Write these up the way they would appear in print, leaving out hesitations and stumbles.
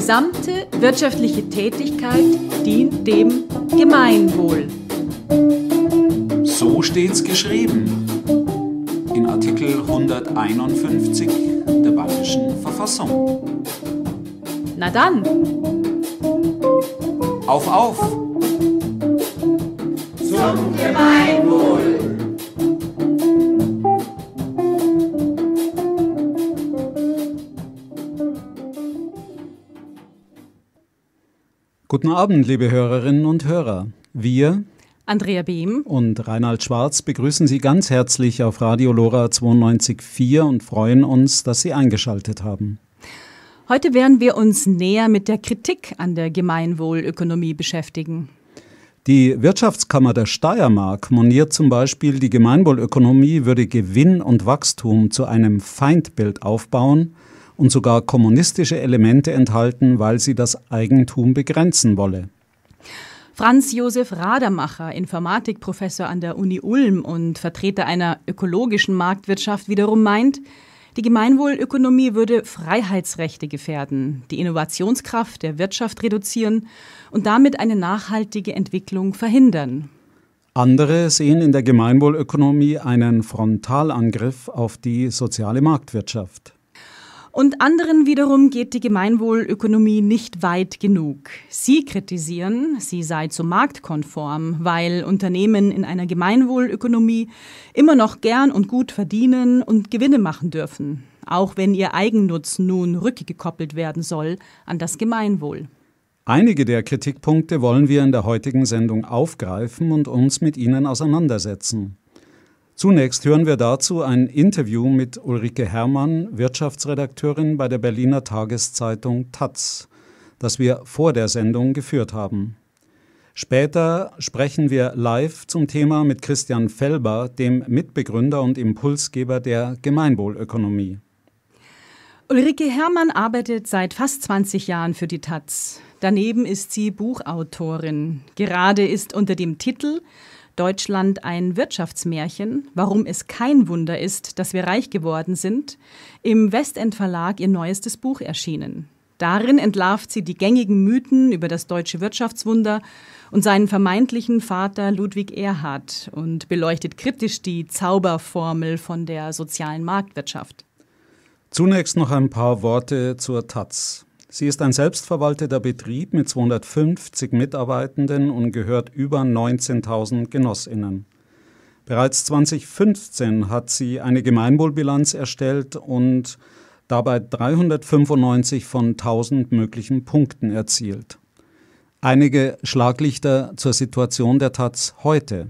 gesamte wirtschaftliche Tätigkeit dient dem Gemeinwohl. So steht's geschrieben in Artikel 151 der Bayerischen Verfassung. Na dann. Auf! Zum Gemeinwohl! Guten Abend, liebe Hörerinnen und Hörer. Wir, Andrea Behm und Reinhard Schwarz, begrüßen Sie ganz herzlich auf Radio Lora 92.4 und freuen uns, dass Sie eingeschaltet haben. Heute werden wir uns näher mit der Kritik an der Gemeinwohlökonomie beschäftigen. Die Wirtschaftskammer der Steiermark moniert zum Beispiel, die Gemeinwohlökonomie würde Gewinn und Wachstum zu einem Feindbild aufbauen und sogar kommunistische Elemente enthalten, weil sie das Eigentum begrenzen wolle. Franz Josef Radermacher, Informatikprofessor an der Uni Ulm und Vertreter einer ökologischen Marktwirtschaft wiederum meint, die Gemeinwohlökonomie würde Freiheitsrechte gefährden, die Innovationskraft der Wirtschaft reduzieren und damit eine nachhaltige Entwicklung verhindern. Andere sehen in der Gemeinwohlökonomie einen Frontalangriff auf die soziale Marktwirtschaft. Und anderen wiederum geht die Gemeinwohlökonomie nicht weit genug. Sie kritisieren, sie sei zu marktkonform, weil Unternehmen in einer Gemeinwohlökonomie immer noch gern und gut verdienen und Gewinne machen dürfen, auch wenn ihr Eigennutz nun rückgekoppelt werden soll an das Gemeinwohl. Einige der Kritikpunkte wollen wir in der heutigen Sendung aufgreifen und uns mit ihnen auseinandersetzen. Zunächst hören wir dazu ein Interview mit Ulrike Herrmann, Wirtschaftsredakteurin bei der Berliner Tageszeitung taz, das wir vor der Sendung geführt haben. Später sprechen wir live zum Thema mit Christian Felber, dem Mitbegründer und Impulsgeber der Gemeinwohlökonomie. Ulrike Herrmann arbeitet seit fast 20 Jahren für die taz. Daneben ist sie Buchautorin. Gerade ist unter dem Titel Deutschland ein Wirtschaftsmärchen, warum es kein Wunder ist, dass wir reich geworden sind, im Westend Verlag ihr neuestes Buch erschienen. Darin entlarvt sie die gängigen Mythen über das deutsche Wirtschaftswunder und seinen vermeintlichen Vater Ludwig Erhard und beleuchtet kritisch die Zauberformel von der sozialen Marktwirtschaft. Zunächst noch ein paar Worte zur taz. Sie ist ein selbstverwalteter Betrieb mit 250 Mitarbeitenden und gehört über 19.000 GenossInnen. Bereits 2015 hat sie eine Gemeinwohlbilanz erstellt und dabei 395 von 1000 möglichen Punkten erzielt. Einige Schlaglichter zur Situation der taz heute.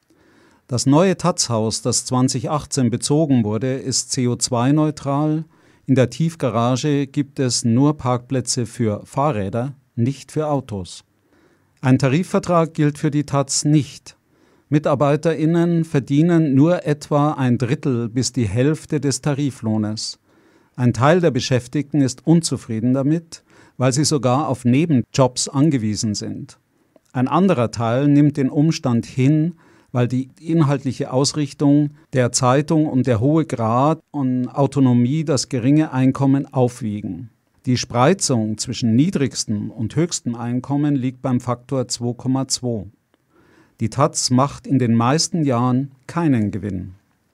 Das neue taz-Haus, das 2018 bezogen wurde, ist CO2-neutral. In der Tiefgarage gibt es nur Parkplätze für Fahrräder, nicht für Autos. Ein Tarifvertrag gilt für die taz nicht. MitarbeiterInnen verdienen nur etwa ein Drittel bis die Hälfte des Tariflohnes. Ein Teil der Beschäftigten ist unzufrieden damit, weil sie sogar auf Nebenjobs angewiesen sind. Ein anderer Teil nimmt den Umstand hin, weil die inhaltliche Ausrichtung der Zeitung und der hohe Grad an Autonomie das geringe Einkommen aufwiegen. Die Spreizung zwischen niedrigstem und höchstem Einkommen liegt beim Faktor 2,2. Die taz macht in den meisten Jahren keinen Gewinn.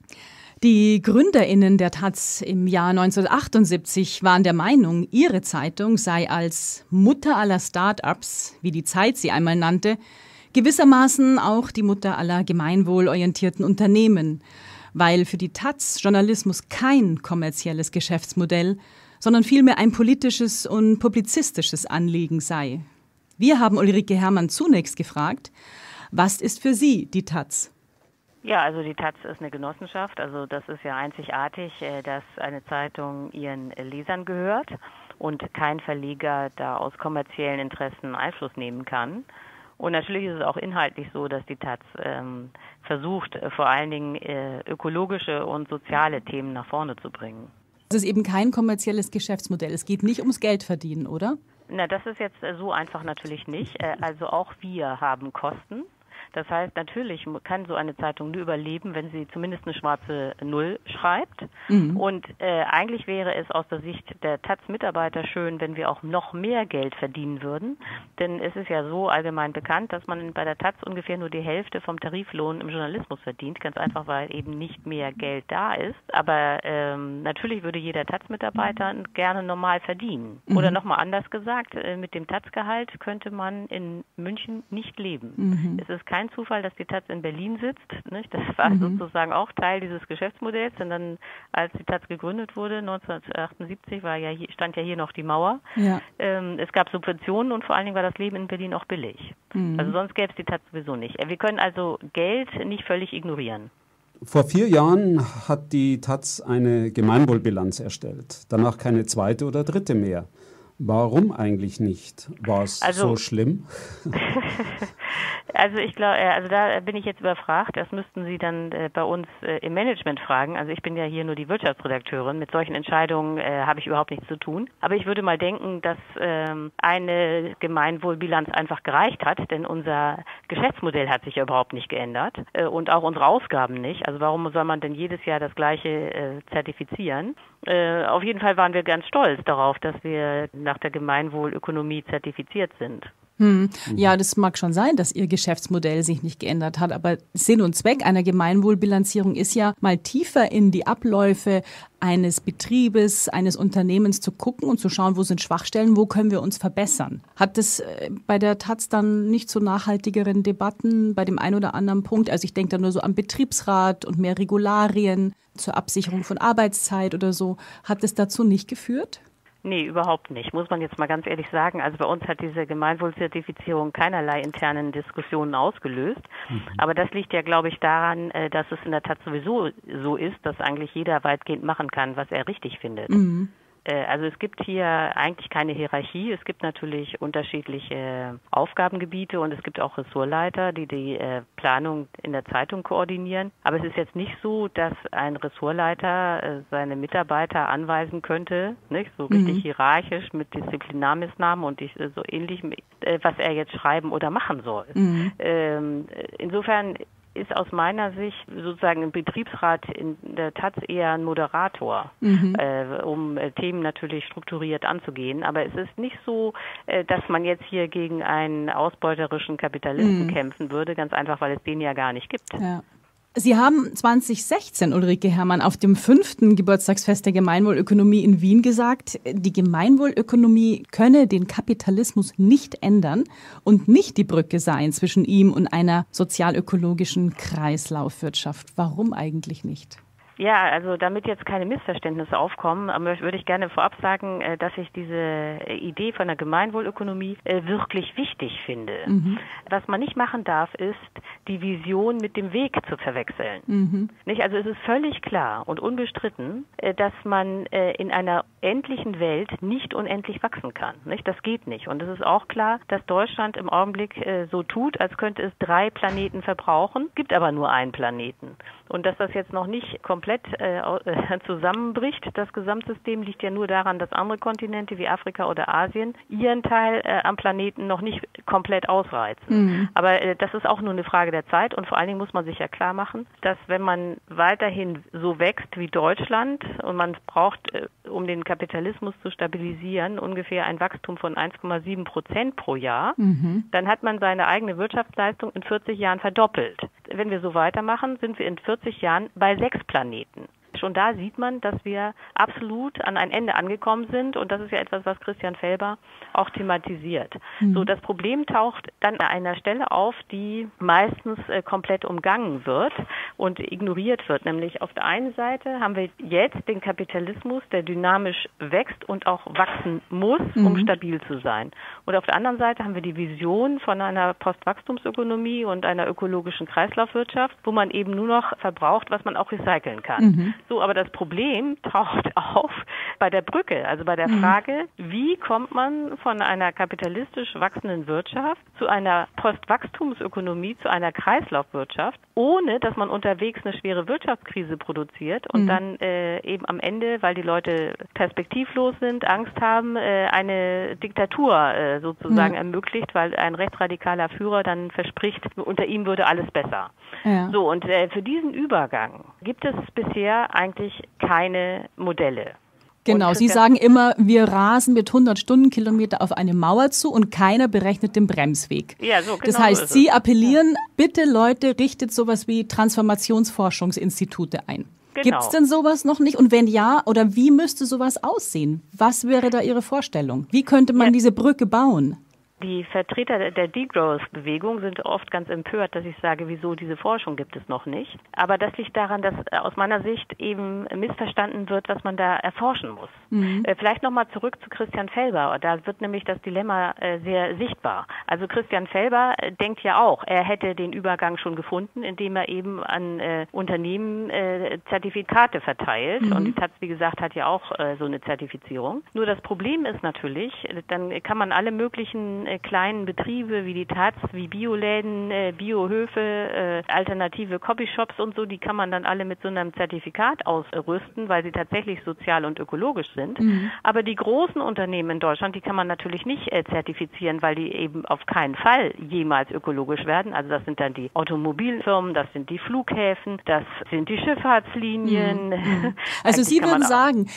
Die GründerInnen der taz im Jahr 1978 waren der Meinung, ihre Zeitung sei als Mutter aller Start-ups, wie die Zeit sie einmal nannte, gewissermaßen auch die Mutter aller gemeinwohlorientierten Unternehmen, weil für die taz Journalismus kein kommerzielles Geschäftsmodell, sondern vielmehr ein politisches und publizistisches Anliegen sei. Wir haben Ulrike Herrmann zunächst gefragt, was ist für sie die taz? Ja, also die taz ist eine Genossenschaft, also das ist ja einzigartig, dass eine Zeitung ihren Lesern gehört und kein Verleger da aus kommerziellen Interessen Einfluss nehmen kann. Und natürlich ist es auch inhaltlich so, dass die taz versucht, vor allen Dingen ökologische und soziale Themen nach vorne zu bringen. Es ist eben kein kommerzielles Geschäftsmodell. Es geht nicht ums Geldverdienen, oder? Na, das ist jetzt so einfach natürlich nicht. Also auch wir haben Kosten. Das heißt, natürlich kann so eine Zeitung nur überleben, wenn sie zumindest eine schwarze Null schreibt. Und eigentlich wäre es aus der Sicht der Taz-Mitarbeiter schön, wenn wir auch noch mehr Geld verdienen würden. Denn es ist ja so allgemein bekannt, dass man bei der Taz ungefähr nur die Hälfte vom Tariflohn im Journalismus verdient. Ganz einfach, weil eben nicht mehr Geld da ist. Aber natürlich würde jeder Taz-Mitarbeiter gerne normal verdienen. Oder nochmal anders gesagt, mit dem Taz-Gehalt könnte man in München nicht leben. Es ist kein Zufall, dass die Taz in Berlin sitzt. Nicht? Das war sozusagen auch Teil dieses Geschäftsmodells. Und dann, als die Taz gegründet wurde, 1978, stand ja hier noch die Mauer. Ja. Es gab Subventionen und vor allen Dingen war das Leben in Berlin auch billig. Also sonst gäbe es die Taz sowieso nicht. Wir können also Geld nicht völlig ignorieren. Vor 4 Jahren hat die Taz eine Gemeinwohlbilanz erstellt, danach keine zweite oder dritte mehr. Warum eigentlich nicht? War es so schlimm? Also ich glaube, da bin ich jetzt überfragt. Das müssten Sie dann bei uns im Management fragen. Also ich bin ja hier nur die Wirtschaftsredakteurin. Mit solchen Entscheidungen habe ich überhaupt nichts zu tun. Aber ich würde mal denken, dass eine Gemeinwohlbilanz einfach gereicht hat, denn unser Geschäftsmodell hat sich ja überhaupt nicht geändert und auch unsere Ausgaben nicht. Also warum soll man denn jedes Jahr das Gleiche zertifizieren? Auf jeden Fall waren wir ganz stolz darauf, dass wir nach der Gemeinwohlökonomie zertifiziert sind. Ja, das mag schon sein, dass Ihr Geschäftsmodell sich nicht geändert hat, aber Sinn und Zweck einer Gemeinwohlbilanzierung ist ja, mal tiefer in die Abläufe eines Betriebes, eines Unternehmens zu gucken und zu schauen, wo sind Schwachstellen, wo können wir uns verbessern. Hat das bei der Taz dann nicht zu nachhaltigeren Debatten bei dem einen oder anderen Punkt? Also ich denke da nur so am Betriebsrat und mehr Regularien zur Absicherung von Arbeitszeit oder so. Hat es dazu nicht geführt? Nee, überhaupt nicht, muss man jetzt mal ganz ehrlich sagen. Also bei uns hat diese Gemeinwohlzertifizierung keinerlei internen Diskussionen ausgelöst. Aber das liegt ja, glaube ich, daran, dass es in der Tat sowieso so ist, dass eigentlich jeder weitgehend machen kann, was er richtig findet. Also es gibt hier eigentlich keine Hierarchie. Es gibt natürlich unterschiedliche Aufgabengebiete und es gibt auch Ressortleiter, die Planung in der Zeitung koordinieren. Aber es ist jetzt nicht so, dass ein Ressortleiter seine Mitarbeiter anweisen könnte, nicht so richtig hierarchisch mit Disziplinarmaßnahmen und so ähnlich, was er jetzt schreiben oder machen soll. Insofern ist aus meiner Sicht sozusagen ein Betriebsrat in der Taz eher ein Moderator, um Themen natürlich strukturiert anzugehen. Aber es ist nicht so, dass man jetzt hier gegen einen ausbeuterischen Kapitalisten kämpfen würde, ganz einfach, weil es den ja gar nicht gibt. Ja. Sie haben 2016, Ulrike Herrmann, auf dem 5. Geburtstagsfest der Gemeinwohlökonomie in Wien gesagt, die Gemeinwohlökonomie könne den Kapitalismus nicht ändern und nicht die Brücke sein zwischen ihm und einer sozialökologischen Kreislaufwirtschaft. Warum eigentlich nicht? Ja, also damit jetzt keine Missverständnisse aufkommen, würde ich gerne vorab sagen, dass ich diese Idee von der Gemeinwohlökonomie wirklich wichtig finde. Was man nicht machen darf, ist, die Vision mit dem Weg zu verwechseln. Nicht? Also es ist völlig klar und unbestritten, dass man in einer endlichen Welt nicht unendlich wachsen kann. Nicht? Das geht nicht. Und es ist auch klar, dass Deutschland im Augenblick so tut, als könnte es 3 Planeten verbrauchen, gibt aber nur einen Planeten. Und dass das jetzt noch nicht komplett zusammenbricht, das Gesamtsystem, liegt ja nur daran, dass andere Kontinente wie Afrika oder Asien ihren Teil am Planeten noch nicht komplett ausreizen. Aber das ist auch nur eine Frage der Zeit und vor allen Dingen muss man sich ja klar machen, dass wenn man weiterhin so wächst wie Deutschland und man braucht, um den Kapitalismus zu stabilisieren, ungefähr ein Wachstum von 1,7% pro Jahr, dann hat man seine eigene Wirtschaftsleistung in 40 Jahren verdoppelt. Wenn wir so weitermachen, sind wir in 40 Jahren bei 6 Planeten. Schon da sieht man, dass wir absolut an ein Ende angekommen sind und das ist ja etwas, was Christian Felber auch thematisiert. So, das Problem taucht dann an einer Stelle auf, die meistens komplett umgangen wird und ignoriert wird. Nämlich auf der einen Seite haben wir jetzt den Kapitalismus, der dynamisch wächst und auch wachsen muss, um stabil zu sein. Und auf der anderen Seite haben wir die Vision von einer Postwachstumsökonomie und einer ökologischen Kreislaufwirtschaft, wo man eben nur noch verbraucht, was man auch recyceln kann. So, aber das Problem taucht auf, bei der Brücke, also bei der Frage, wie kommt man von einer kapitalistisch wachsenden Wirtschaft zu einer Postwachstumsökonomie, zu einer Kreislaufwirtschaft, ohne dass man unterwegs eine schwere Wirtschaftskrise produziert und dann eben am Ende, weil die Leute perspektivlos sind, Angst haben, eine Diktatur sozusagen ermöglicht, weil ein rechtsradikaler Führer dann verspricht, unter ihm würde alles besser. Ja. So, und für diesen Übergang gibt es bisher eigentlich keine Modelle. Genau, Sie sagen immer, wir rasen mit 100 Stundenkilometer auf eine Mauer zu und keiner berechnet den Bremsweg. Ja, so, genau. Das heißt, Sie appellieren, bitte Leute, richtet sowas wie Transformationsforschungsinstitute ein. Genau. Gibt es denn sowas noch nicht? Und wenn ja, oder wie müsste sowas aussehen? Was wäre da Ihre Vorstellung? Wie könnte man diese Brücke bauen? Die Vertreter der Degrowth-Bewegung sind oft ganz empört, dass ich sage, wieso diese Forschung gibt es noch nicht. Aber das liegt daran, dass aus meiner Sicht eben missverstanden wird, was man da erforschen muss. Vielleicht nochmal zurück zu Christian Felber. Da wird nämlich das Dilemma sehr sichtbar. Also Christian Felber denkt ja auch, er hätte den Übergang schon gefunden, indem er eben an Unternehmen Zertifikate verteilt. Und die Taz, wie gesagt, hat ja auch so eine Zertifizierung. Nur das Problem ist natürlich, dann kann man alle möglichen kleinen Betriebe wie die Taz, wie Bioläden, Biohöfe, alternative Copyshops und so, die kann man dann alle mit so einem Zertifikat ausrüsten, weil sie tatsächlich sozial und ökologisch sind. Aber die großen Unternehmen in Deutschland, die kann man natürlich nicht zertifizieren, weil die eben auf keinen Fall jemals ökologisch werden. Also das sind dann die Automobilfirmen, das sind die Flughäfen, das sind die Schifffahrtslinien. Also Sie würden sagen,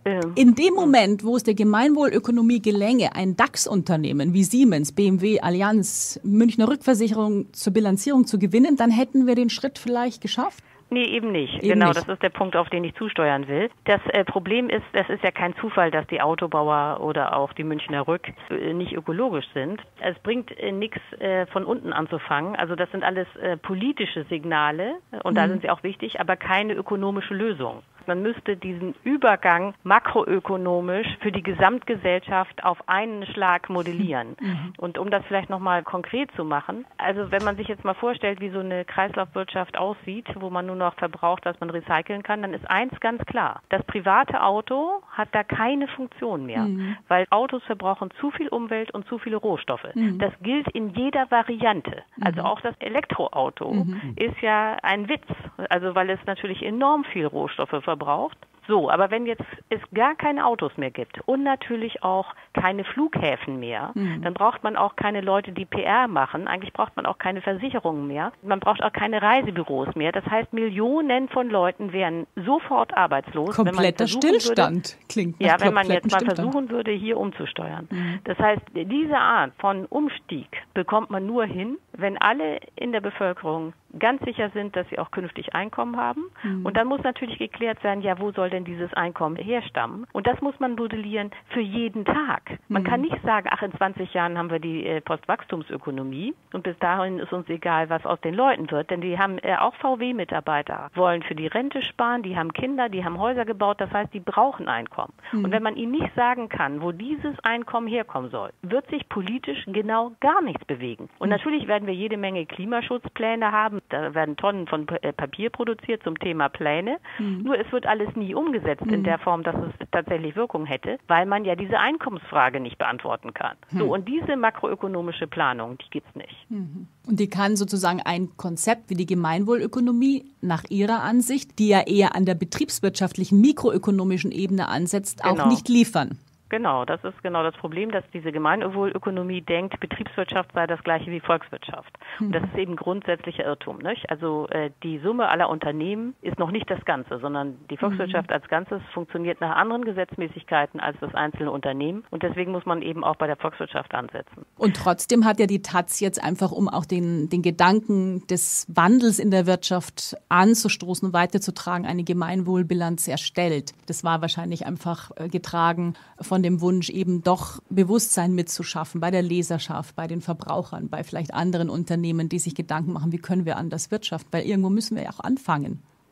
in dem Moment, wo es der Gemeinwohlökonomie gelänge, ein DAX-Unternehmen wie Siemens, BMW, Allianz, Münchner Rückversicherung zur Bilanzierung zu gewinnen, dann hätten wir den Schritt vielleicht geschafft? Nee, eben nicht. Genau, das ist der Punkt, auf den ich zusteuern will. Das Problem ist, es ist ja kein Zufall, dass die Autobauer oder auch die Münchner Rück nicht ökologisch sind. Es bringt nichts von unten anzufangen. Also das sind alles politische Signale und da sind sie auch wichtig, aber keine ökonomische Lösung. Man müsste diesen Übergang makroökonomisch für die Gesamtgesellschaft auf einen Schlag modellieren. Und um das vielleicht nochmal konkret zu machen, also wenn man sich jetzt mal vorstellt, wie so eine Kreislaufwirtschaft aussieht, wo man nur noch verbraucht, was man recyceln kann, dann ist eins ganz klar. Das private Auto hat da keine Funktion mehr, weil Autos verbrauchen zu viel Umwelt und zu viele Rohstoffe. Das gilt in jeder Variante. Also auch das Elektroauto ist ja ein Witz, also weil es natürlich enorm viel Rohstoffe verbraucht. So, aber wenn jetzt es gar keine Autos mehr gibt und natürlich auch keine Flughäfen mehr, dann braucht man auch keine Leute, die PR machen. Eigentlich braucht man auch keine Versicherungen mehr. Man braucht auch keine Reisebüros mehr. Das heißt, Millionen von Leuten wären sofort arbeitslos. Kompletter Stillstand klingt. Ja, wenn man jetzt mal versuchen würde, hier umzusteuern. Das heißt, diese Art von Umstieg bekommt man nur hin, wenn alle in der Bevölkerung ganz sicher sind, dass sie auch künftig Einkommen haben. Und dann muss natürlich geklärt werden, ja, wo soll denn dieses Einkommen herstammen? Und das muss man modellieren für jeden Tag. Man kann nicht sagen, ach, in 20 Jahren haben wir die Postwachstumsökonomie und bis dahin ist uns egal, was aus den Leuten wird, denn die haben auch VW-Mitarbeiter, wollen für die Rente sparen, die haben Kinder, die haben Häuser gebaut, das heißt, die brauchen Einkommen. Und wenn man ihnen nicht sagen kann, wo dieses Einkommen herkommen soll, wird sich politisch genau gar nichts bewegen. Und natürlich werden wir jede Menge Klimaschutzpläne haben, da werden Tonnen von Papier produziert zum Thema Pläne, nur es wird alles nie umgesetzt in der Form, dass es tatsächlich Wirkung hätte, weil man ja diese Einkommensfrage nicht beantworten kann. So, und diese makroökonomische Planung, die gibt's nicht. Und die kann sozusagen ein Konzept wie die Gemeinwohlökonomie nach Ihrer Ansicht, die ja eher an der betriebswirtschaftlichen, mikroökonomischen Ebene ansetzt, auch nicht liefern. Genau, das ist genau das Problem, dass diese Gemeinwohlökonomie denkt, Betriebswirtschaft sei das gleiche wie Volkswirtschaft. Und das ist eben grundsätzlicher Irrtum, nicht? Also die Summe aller Unternehmen ist noch nicht das Ganze, sondern die Volkswirtschaft als Ganzes funktioniert nach anderen Gesetzmäßigkeiten als das einzelne Unternehmen. Und deswegen muss man eben auch bei der Volkswirtschaft ansetzen. Und trotzdem hat ja die Taz jetzt einfach, um auch den Gedanken des Wandels in der Wirtschaft anzustoßen und weiterzutragen, eine Gemeinwohlbilanz erstellt. Das war wahrscheinlich einfach getragen von dem Wunsch, eben doch Bewusstsein mitzuschaffen bei der Leserschaft, bei den Verbrauchern, bei vielleicht anderen Unternehmen, die sich Gedanken machen, wie können wir anders wirtschaften, weil irgendwo müssen wir ja auch anfangen.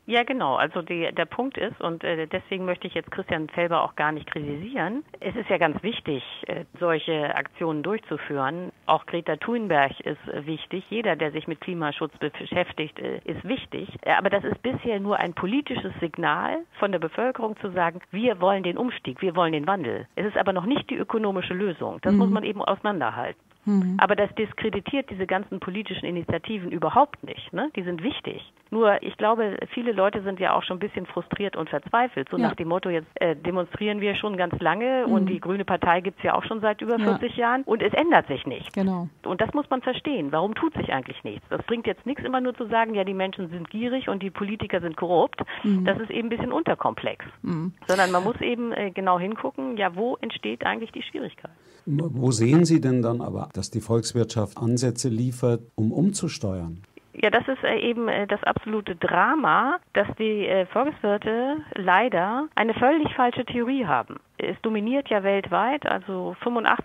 Ja, genau. Also der Punkt ist, und deswegen möchte ich jetzt Christian Felber auch gar nicht kritisieren, es ist ja ganz wichtig, solche Aktionen durchzuführen. Auch Greta Thunberg ist wichtig. Jeder, der sich mit Klimaschutz beschäftigt, ist wichtig. Aber das ist bisher nur ein politisches Signal von der Bevölkerung zu sagen, wir wollen den Umstieg, wir wollen den Wandel. Es ist aber noch nicht die ökonomische Lösung. Das muss man eben auseinanderhalten. Aber das diskreditiert diese ganzen politischen Initiativen überhaupt nicht. Ne? Die sind wichtig. Nur, ich glaube, viele Leute sind ja auch schon ein bisschen frustriert und verzweifelt. So nach dem Motto, jetzt demonstrieren wir schon ganz lange und die Grüne Partei gibt es ja auch schon seit über 40 Jahren und es ändert sich nicht. Genau. Und das muss man verstehen. Warum tut sich eigentlich nichts? Das bringt jetzt nichts, immer nur zu sagen, ja, die Menschen sind gierig und die Politiker sind korrupt. Das ist eben ein bisschen unterkomplex. Sondern man muss eben genau hingucken, ja, wo entsteht eigentlich die Schwierigkeit? Wo sehen Sie denn dann aber, dass die Volkswirtschaft Ansätze liefert, um umzusteuern? Ja, das ist eben das absolute Drama, dass die Volkswirte leider eine völlig falsche Theorie haben. Es dominiert ja weltweit, also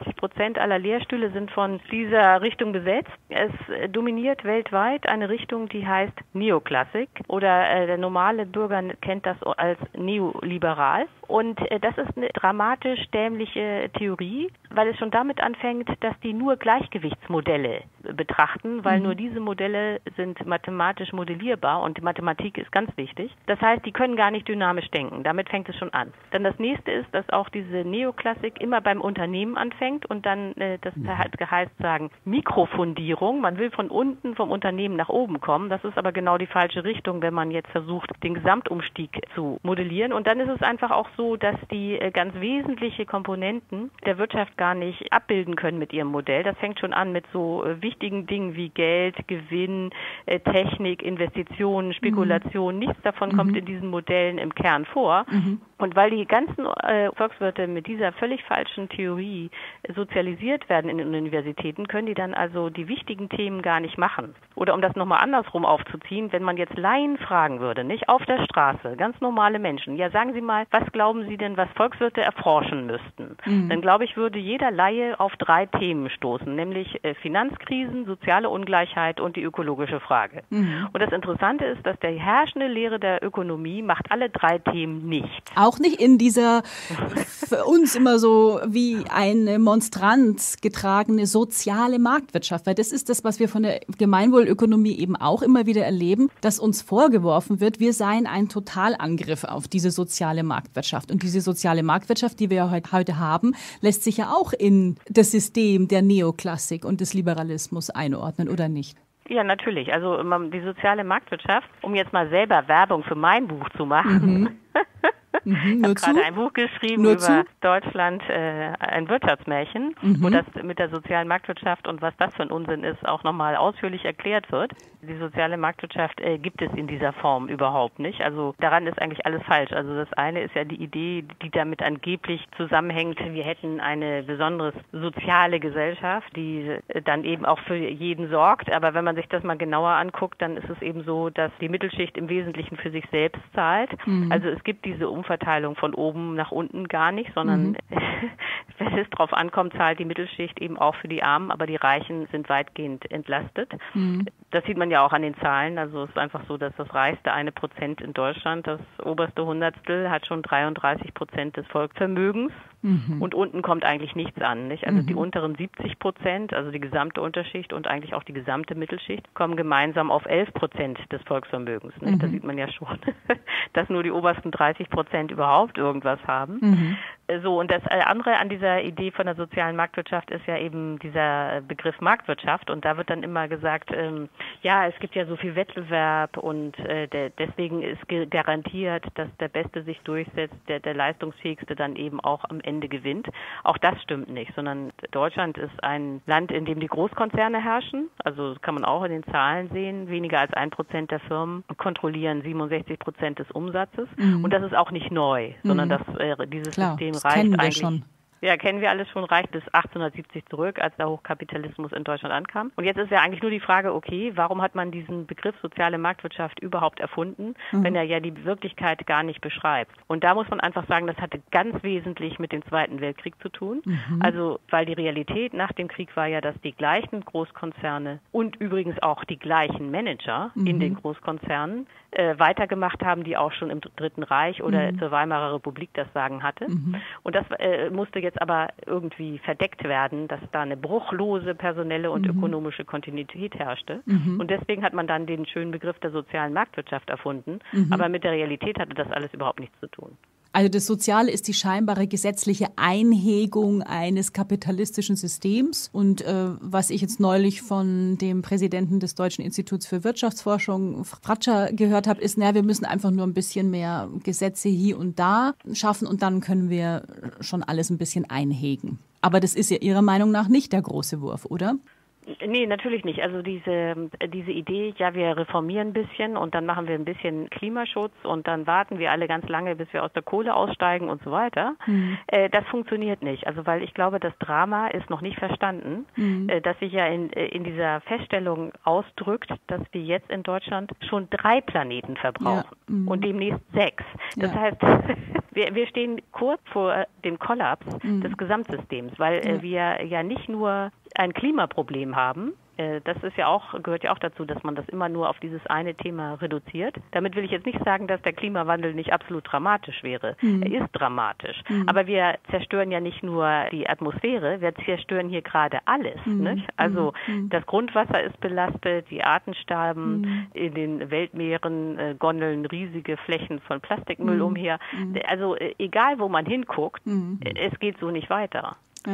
85% aller Lehrstühle sind von dieser Richtung besetzt. Es dominiert weltweit eine Richtung, die heißt Neoklassik oder der normale Bürger kennt das als neoliberal. Und das ist eine dramatisch dämliche Theorie, weil es schon damit anfängt, dass die nur Gleichgewichtsmodelle betrachten, weil nur diese Modelle sind mathematisch modellierbar und die Mathematik ist ganz wichtig. Das heißt, die können gar nicht dynamisch denken. Damit fängt es schon an. Dann das nächste ist, dass auch diese Neoklassik immer beim Unternehmen anfängt und dann, das heißt sagen, Mikrofundierung. Man will von unten vom Unternehmen nach oben kommen. Das ist aber genau die falsche Richtung, wenn man jetzt versucht, den Gesamtumstieg zu modellieren. Und dann ist es einfach auch so, dass die ganz wesentliche Komponenten der Wirtschaft gar nicht abbilden können mit ihrem Modell. Das fängt schon an mit so wichtigen Dingen wie Geld, Gewinn, Technik, Investitionen, Spekulation. Nichts davon kommt in diesen Modellen im Kern vor. Und weil die ganzen Volkswirte mit dieser völlig falschen Theorie sozialisiert werden in den Universitäten, können die dann also die wichtigen Themen gar nicht machen. Oder um das nochmal andersrum aufzuziehen, wenn man jetzt Laien fragen würde, nicht auf der Straße, ganz normale Menschen, ja sagen Sie mal, was glauben Sie denn, was Volkswirte erforschen müssten? Dann glaube ich, würde jeder Laie auf 3 Themen stoßen, nämlich Finanzkrisen, soziale Ungleichheit und die ökologische Frage. Und das Interessante ist, dass der herrschende Lehre der Ökonomie macht alle 3 Themen nicht. Auch nicht in dieser für uns immer so wie eine Monstranz getragene soziale Marktwirtschaft, weil das ist das, was wir von der Gemeinwohlökonomie eben auch immer wieder erleben, dass uns vorgeworfen wird, wir seien ein Totalangriff auf diese soziale Marktwirtschaft. Und diese soziale Marktwirtschaft, die wir ja heute haben, lässt sich ja auch in das System der Neoklassik und des Liberalismus einordnen, oder nicht? Ja, natürlich. Also die soziale Marktwirtschaft, um jetzt mal selber Werbung für mein Buch zu machen. Ich habe gerade ein Buch geschrieben über Deutschland, ein Wirtschaftsmärchen, wo das mit der sozialen Marktwirtschaft und was das für ein Unsinn ist, auch nochmal ausführlich erklärt wird. Die soziale Marktwirtschaft gibt es in dieser Form überhaupt nicht. Also daran ist eigentlich alles falsch. Also das eine ist ja die Idee, die damit angeblich zusammenhängt, wir hätten eine besondere soziale Gesellschaft, die dann eben auch für jeden sorgt. Aber wenn man sich das mal genauer anguckt, dann ist es eben so, dass die Mittelschicht im Wesentlichen für sich selbst zahlt. Also es gibt diese Umverteilung von oben nach unten gar nicht, sondern wenn es drauf ankommt, zahlt die Mittelschicht eben auch für die Armen, aber die Reichen sind weitgehend entlastet. Das sieht man ja auch an den Zahlen. Also es ist einfach so, dass das reichste 1% in Deutschland, das oberste Hundertstel, hat schon 33% des Volksvermögens. Und unten kommt eigentlich nichts an, nicht? Also die unteren 70%, also die gesamte Unterschicht und eigentlich auch die gesamte Mittelschicht, kommen gemeinsam auf 11% des Volksvermögens. Nicht? Da sieht man ja schon, dass nur die obersten 30% überhaupt irgendwas haben. So, und das andere an dieser Idee von der sozialen Marktwirtschaft ist ja eben dieser Begriff Marktwirtschaft. Und da wird dann immer gesagt, ja, es gibt ja so viel Wettbewerb und deswegen ist garantiert, dass der Beste sich durchsetzt, der leistungsfähigste dann eben auch am Ende gewinnt. Auch das stimmt nicht, sondern Deutschland ist ein Land, in dem die Großkonzerne herrschen. Also das kann man auch in den Zahlen sehen. Weniger als 1% der Firmen kontrollieren 67% des Umsatzes. Und das ist auch nicht neu, sondern dieses System reicht eigentlich. Ja, kennen wir alles schon, reicht bis 1870 zurück, als der Hochkapitalismus in Deutschland ankam. Und jetzt ist ja eigentlich nur die Frage, okay, warum hat man diesen Begriff soziale Marktwirtschaft überhaupt erfunden, wenn er ja die Wirklichkeit gar nicht beschreibt? Und da muss man einfach sagen, das hatte ganz wesentlich mit dem Zweiten Weltkrieg zu tun. Also, weil die Realität nach dem Krieg war ja, dass die gleichen Großkonzerne und übrigens auch die gleichen Manager in den Großkonzernen weitergemacht haben, die auch schon im Dritten Reich oder zur Weimarer Republik das Sagen hatte. Und das musste jetzt aber irgendwie verdeckt werden, dass da eine bruchlose personelle und ökonomische Kontinuität herrschte. Und deswegen hat man dann den schönen Begriff der sozialen Marktwirtschaft erfunden. Aber mit der Realität hatte das alles überhaupt nichts zu tun. Also das Soziale ist die scheinbare gesetzliche Einhegung eines kapitalistischen Systems. Und was ich jetzt neulich von dem Präsidenten des Deutschen Instituts für Wirtschaftsforschung, Fratscher, gehört habe, ist, wir müssen einfach nur ein bisschen mehr Gesetze hier und da schaffen und dann können wir schon alles ein bisschen einhegen. Aber das ist ja Ihrer Meinung nach nicht der große Wurf, oder? Nee, natürlich nicht. Also diese Idee, ja, wir reformieren ein bisschen und dann machen wir ein bisschen Klimaschutz und dann warten wir alle ganz lange, bis wir aus der Kohle aussteigen und so weiter, das funktioniert nicht. Also weil ich glaube, das Drama ist noch nicht verstanden, dass sich ja in dieser Feststellung ausdrückt, dass wir jetzt in Deutschland schon 3 Planeten verbrauchen und demnächst 6. Das heißt, wir stehen kurz vor dem Kollaps des Gesamtsystems, weil wir ja nicht nur ein Klimaproblem haben. Das ist ja auch, gehört ja auch dazu, dass man das immer nur auf dieses eine Thema reduziert. Damit will ich jetzt nicht sagen, dass der Klimawandel nicht absolut dramatisch wäre. Er ist dramatisch. Aber wir zerstören ja nicht nur die Atmosphäre, wir zerstören hier gerade alles. Nicht? Also das Grundwasser ist belastet, die Arten sterben, in den Weltmeeren gondeln riesige Flächen von Plastikmüll umher. Also egal, wo man hinguckt, es geht so nicht weiter.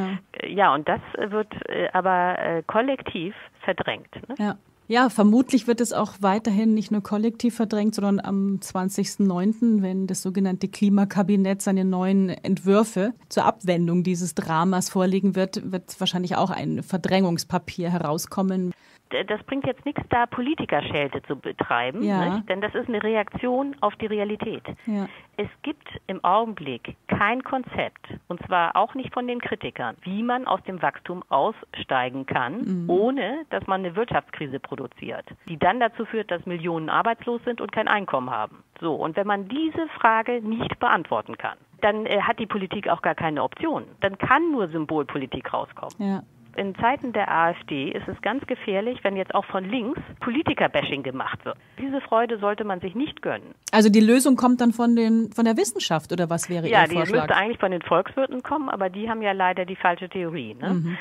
Ja, und das wird aber kollektiv verdrängt. Ne? Ja, vermutlich wird es auch weiterhin nicht nur kollektiv verdrängt, sondern am 20.09., wenn das sogenannte Klimakabinett seine neuen Entwürfe zur Abwendung dieses Dramas vorlegen wird wahrscheinlich auch ein Verdrängungspapier herauskommen. Das bringt jetzt nichts, da Politikerschelte zu betreiben, nicht? Denn das ist eine Reaktion auf die Realität. Ja. Es gibt im Augenblick kein Konzept, und zwar auch nicht von den Kritikern, wie man aus dem Wachstum aussteigen kann, ohne dass man eine Wirtschaftskrise produziert, die dann dazu führt, dass Millionen arbeitslos sind und kein Einkommen haben. So, und wenn man diese Frage nicht beantworten kann, dann hat die Politik auch gar keine Option. Dann kann nur Symbolpolitik rauskommen. Ja. In Zeiten der AfD ist es ganz gefährlich, wenn jetzt auch von links Politiker-Bashing gemacht wird. Diese Freude sollte man sich nicht gönnen. Also die Lösung kommt dann von der Wissenschaft, oder was wäre Ihr Vorschlag? Ja, die müsste eigentlich von den Volkswirten kommen, aber die haben ja leider die falsche Theorie. Ne?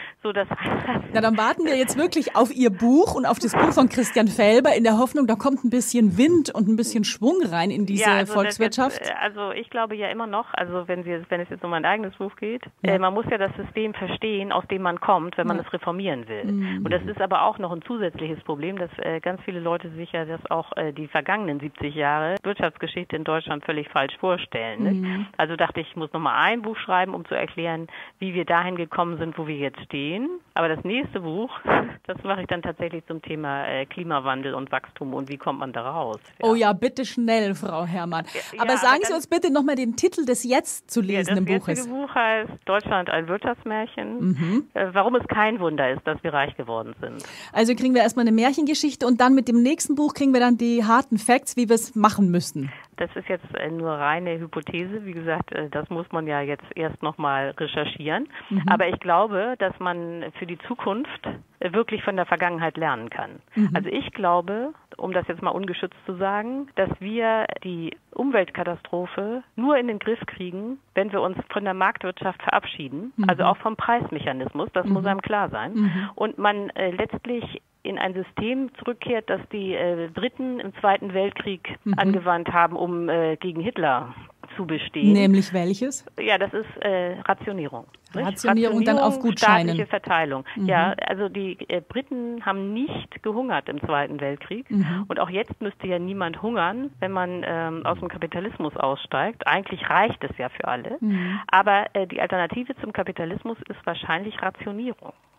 Na, dann warten wir jetzt wirklich auf Ihr Buch und auf das Buch von Christian Felber in der Hoffnung, da kommt ein bisschen Wind und ein bisschen Schwung rein in diese Volkswirtschaft. Also ich glaube ja immer noch, also wenn es jetzt um mein eigenes Buch geht, man muss ja das System verstehen, aus dem man kommt, wenn man es reformieren will. Und das ist aber auch noch ein zusätzliches Problem, dass ganz viele Leute sich ja das auch die vergangenen 70 Jahre Wirtschaftsgeschichte in Deutschland völlig falsch vorstellen. Nicht? Also dachte ich, muss nochmal ein Buch schreiben, um zu erklären, wie wir dahin gekommen sind, wo wir jetzt stehen. Aber das nächste Buch, das mache ich dann tatsächlich zum Thema Klimawandel und Wachstum und wie kommt man da raus. Ja. Oh ja, bitte schnell, Frau Herrmann. Aber sagen Sie uns bitte nochmal den Titel des jetzt zu lesenden Buches. Das Buch heißt Deutschland ein Wirtschaftsmärchen. Warum es kein Wunder ist, dass wir reich geworden sind. Also kriegen wir erstmal eine Märchengeschichte und dann mit dem nächsten Buch kriegen wir dann die harten Facts, wie wir es machen müssen. Das ist jetzt nur reine Hypothese. Wie gesagt, das muss man ja jetzt erst nochmal recherchieren. Aber ich glaube, dass man für die Zukunft wirklich von der Vergangenheit lernen kann. Also ich glaube, um das jetzt mal ungeschützt zu sagen, dass wir die Umweltkatastrophe nur in den Griff kriegen, wenn wir uns von der Marktwirtschaft verabschieden, also auch vom Preismechanismus, das muss einem klar sein. Und man letztlich in ein System zurückkehrt, das die Briten im Zweiten Weltkrieg angewandt haben, um gegen Hitler zu bestehen. Nämlich welches? Ja, das ist Rationierung. Rationierung dann auf Gutscheinen. Staatliche Verteilung. Ja, also die Briten haben nicht gehungert im Zweiten Weltkrieg. Und auch jetzt müsste ja niemand hungern, wenn man aus dem Kapitalismus aussteigt. Eigentlich reicht es ja für alle. Aber die Alternative zum Kapitalismus ist wahrscheinlich Rationierung.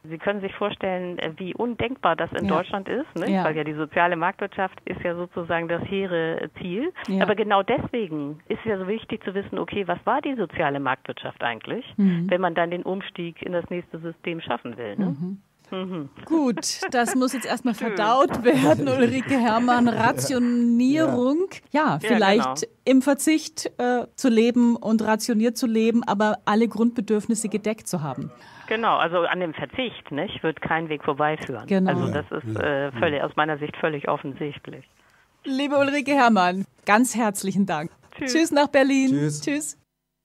Sie können sich vorstellen, wie undenkbar das in Deutschland ist, ne? Ja. Weil ja die soziale marktwirtschaft ist ja sozusagen das hehre Ziel. Ja. Aber genau deswegen ist ja so wichtig zu wissen, okay, was war die soziale Marktwirtschaft eigentlich, wenn man dann den Umstieg in das nächste System schaffen will. Ne? Gut, das muss jetzt erstmal verdaut werden, Ulrike Herrmann. Rationierung, ja, vielleicht genau. im Verzicht zu leben und rationiert zu leben, aber alle Grundbedürfnisse gedeckt zu haben. Genau, also an dem Verzicht, nicht, wird kein Weg vorbeiführen. Genau. Also das ist völlig, aus meiner Sicht völlig offensichtlich. Liebe Ulrike Herrmann, ganz herzlichen Dank. Tschüss nach Berlin. Tschüss.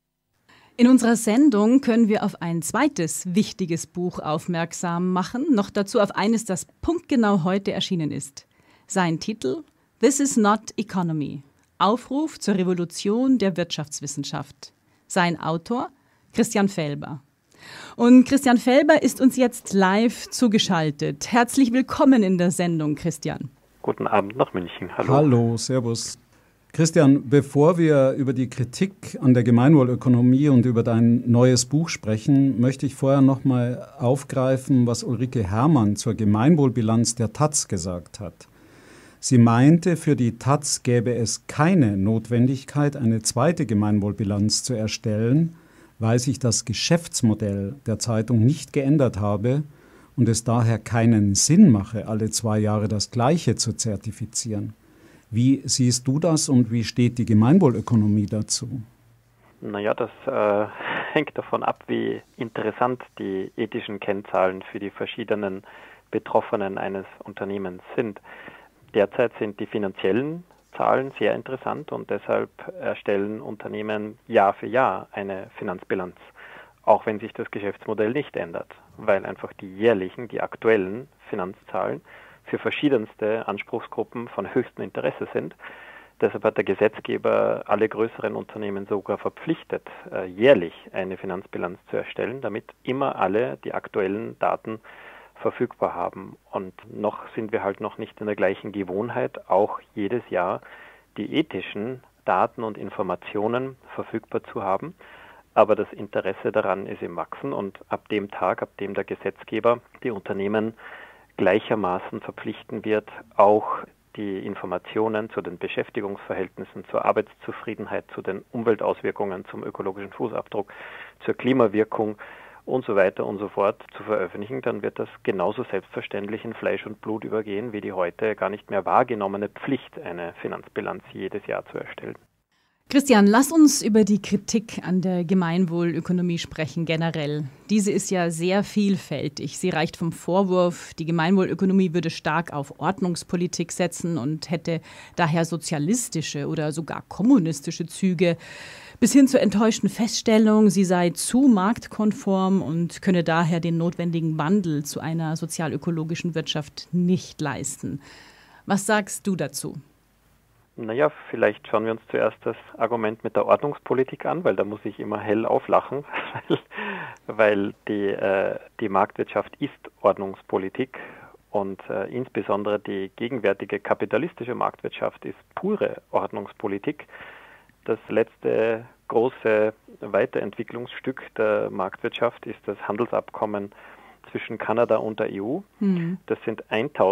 In unserer Sendung können wir auf ein zweites wichtiges Buch aufmerksam machen, noch dazu auf eines, das punktgenau heute erschienen ist. Sein Titel: This is not economy. Aufruf zur Revolution der Wirtschaftswissenschaft. Sein Autor: Christian Felber. Und Christian Felber ist uns jetzt live zugeschaltet. Herzlich willkommen in der Sendung, Christian. Guten Abend nach München. Hallo. Hallo, servus. Christian, bevor wir über die Kritik an der Gemeinwohlökonomie und über dein neues Buch sprechen, möchte ich vorher nochmal aufgreifen, was Ulrike Herrmann zur Gemeinwohlbilanz der taz gesagt hat. Sie meinte, für die taz gäbe es keine Notwendigkeit, eine zweite Gemeinwohlbilanz zu erstellen, weil sich das Geschäftsmodell der Zeitung nicht geändert habe und es daher keinen Sinn mache, alle 2 Jahre das Gleiche zu zertifizieren. Wie siehst du das und wie steht die Gemeinwohlökonomie dazu? Naja, das hängt davon ab, wie interessant die ethischen Kennzahlen für die verschiedenen Betroffenen eines Unternehmens sind. Derzeit sind die finanziellen Zahlen sehr interessant und deshalb erstellen Unternehmen Jahr für Jahr eine Finanzbilanz, auch wenn sich das Geschäftsmodell nicht ändert, weil einfach die jährlichen, die aktuellen Finanzzahlen für verschiedenste Anspruchsgruppen von höchstem Interesse sind. Deshalb hat der Gesetzgeber alle größeren Unternehmen sogar verpflichtet, jährlich eine Finanzbilanz zu erstellen, damit immer alle die aktuellen Daten verfügbar haben. Und noch sind wir halt noch nicht in der gleichen Gewohnheit, auch jedes Jahr die ethischen Daten und Informationen verfügbar zu haben. Aber das Interesse daran ist im Wachsen und ab dem Tag, ab dem der Gesetzgeber die Unternehmen gleichermaßen verpflichten wird, auch die Informationen zu den Beschäftigungsverhältnissen, zur Arbeitszufriedenheit, zu den Umweltauswirkungen, zum ökologischen Fußabdruck, zur Klimawirkung und so weiter und so fort zu veröffentlichen, dann wird das genauso selbstverständlich in Fleisch und Blut übergehen, wie die heute gar nicht mehr wahrgenommene Pflicht, eine Finanzbilanz jedes Jahr zu erstellen. Christian, lass uns über die Kritik an der Gemeinwohlökonomie sprechen generell. Diese ist ja sehr vielfältig. Sie reicht vom Vorwurf, die Gemeinwohlökonomie würde stark auf Ordnungspolitik setzen und hätte daher sozialistische oder sogar kommunistische Züge, bis hin zur enttäuschten Feststellung, sie sei zu marktkonform und könne daher den notwendigen Wandel zu einer sozialökologischen Wirtschaft nicht leisten. Was sagst du dazu? Naja, vielleicht schauen wir uns zuerst das Argument mit der Ordnungspolitik an, weil da muss ich immer hell auflachen, weil die Marktwirtschaft ist Ordnungspolitik und insbesondere die gegenwärtige kapitalistische Marktwirtschaft ist pure Ordnungspolitik. Das letzte große Weiterentwicklungsstück der Marktwirtschaft ist das Handelsabkommen zwischen Kanada und der EU. Das sind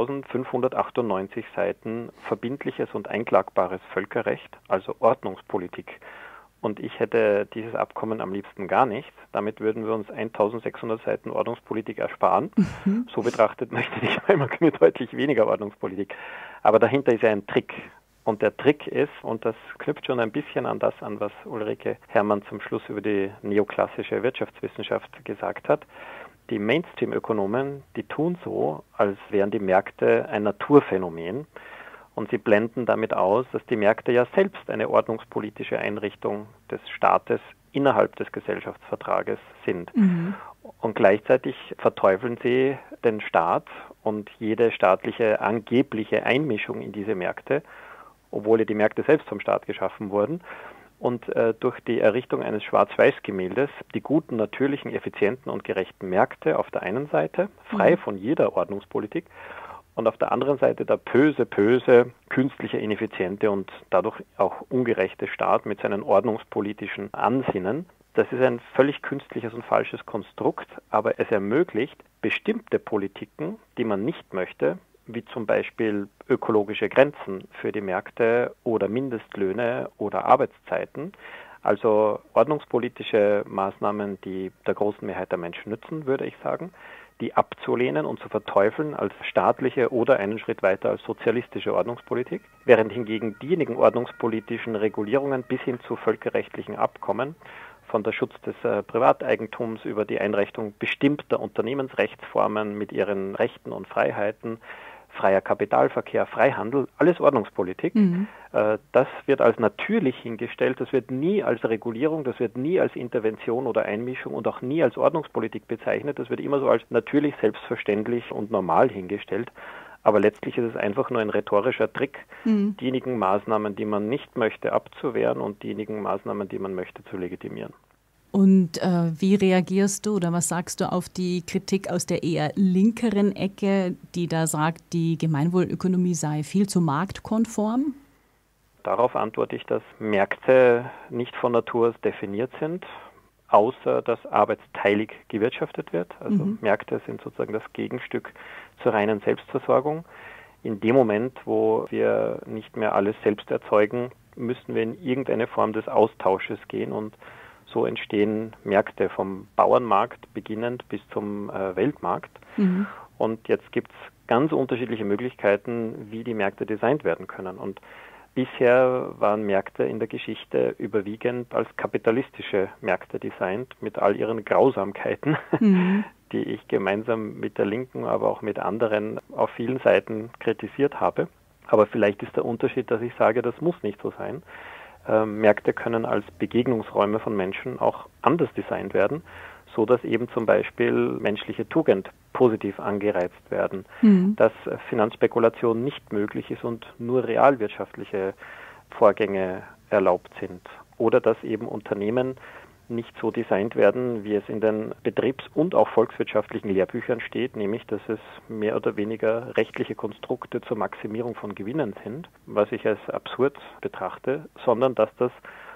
1598 Seiten verbindliches und einklagbares Völkerrecht, also Ordnungspolitik. Und ich hätte dieses Abkommen am liebsten gar nicht. Damit würden wir uns 1600 Seiten Ordnungspolitik ersparen. So betrachtet möchte ich einmal deutlich weniger Ordnungspolitik. Aber dahinter ist ja ein Trick. Und der Trick ist, und das knüpft schon ein bisschen an das an, was Ulrike Herrmann zum Schluss über die neoklassische Wirtschaftswissenschaft gesagt hat, die Mainstream-Ökonomen, die tun so, als wären die Märkte ein Naturphänomen und sie blenden damit aus, dass die Märkte ja selbst eine ordnungspolitische Einrichtung des Staates innerhalb des Gesellschaftsvertrages sind. Und gleichzeitig verteufeln sie den Staat und jede staatliche angebliche Einmischung in diese Märkte, obwohl ja die Märkte selbst vom Staat geschaffen wurden. Und durch die Errichtung eines Schwarz-Weiß-Gemäldes die guten, natürlichen, effizienten und gerechten Märkte auf der einen Seite, frei von jeder Ordnungspolitik, und auf der anderen Seite der böse, künstliche, ineffiziente und dadurch auch ungerechte Staat mit seinen ordnungspolitischen Ansinnen, Das ist ein völlig künstliches und falsches Konstrukt, aber es ermöglicht bestimmte Politiken, die man nicht möchte, wie zum Beispiel ökologische Grenzen für die Märkte oder Mindestlöhne oder Arbeitszeiten, also ordnungspolitische Maßnahmen, die der großen Mehrheit der Menschen nützen, würde ich sagen, die abzulehnen und zu verteufeln als staatliche oder einen Schritt weiter als sozialistische Ordnungspolitik, während hingegen diejenigen ordnungspolitischen Regulierungen bis hin zu völkerrechtlichen Abkommen, von der Schutz des Privateigentums über die Einrichtung bestimmter Unternehmensrechtsformen mit ihren Rechten und Freiheiten, freier Kapitalverkehr, Freihandel, alles Ordnungspolitik. Das wird als natürlich hingestellt, das wird nie als Regulierung, das wird nie als Intervention oder Einmischung und auch nie als Ordnungspolitik bezeichnet. Das wird immer so als natürlich, selbstverständlich und normal hingestellt. Aber letztlich ist es einfach nur ein rhetorischer Trick, diejenigen Maßnahmen, die man nicht möchte, abzuwehren und diejenigen Maßnahmen, die man möchte, zu legitimieren. Und wie reagierst du oder was sagst du auf die Kritik aus der eher linkeren Ecke, die da sagt, die Gemeinwohlökonomie sei viel zu marktkonform? Darauf antworte ich, dass Märkte nicht von Natur aus definiert sind, außer dass arbeitsteilig gewirtschaftet wird. Also Märkte sind sozusagen das Gegenstück zur reinen Selbstversorgung. In dem Moment, wo wir nicht mehr alles selbst erzeugen, müssen wir in irgendeine Form des Austausches gehen und so entstehen Märkte vom Bauernmarkt beginnend bis zum Weltmarkt. Und jetzt gibt es ganz unterschiedliche Möglichkeiten, wie die Märkte designt werden können. Und bisher waren Märkte in der Geschichte überwiegend als kapitalistische Märkte designt, mit all ihren Grausamkeiten, die ich gemeinsam mit der Linken, aber auch mit anderen auf vielen Seiten kritisiert habe. Aber vielleicht ist der Unterschied, dass ich sage, das muss nicht so sein. Märkte können als Begegnungsräume von Menschen auch anders designt werden, so dass eben zum Beispiel menschliche Tugend positiv angereizt werden, dass Finanzspekulation nicht möglich ist und nur realwirtschaftliche Vorgänge erlaubt sind oder dass eben Unternehmen nicht so designt werden, wie es in den betriebs- und auch volkswirtschaftlichen Lehrbüchern steht, nämlich dass es mehr oder weniger rechtliche Konstrukte zur Maximierung von Gewinnen sind, was ich als absurd betrachte, sondern dass das